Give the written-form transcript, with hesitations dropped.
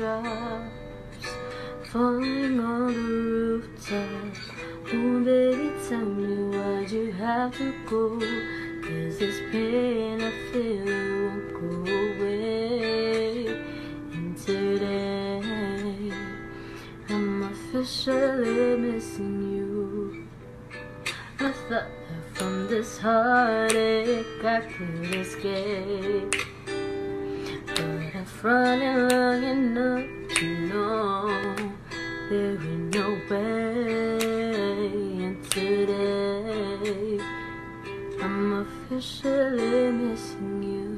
raindrops falling on the rooftop. Oh baby, tell me why'd you have to go? 'Cause this pain I feel it won't go away. And today I'm officially missing you. I thought that from this heartache I could escape, but I've run it long enough to know there ain't no way. And today I'm officially missing you.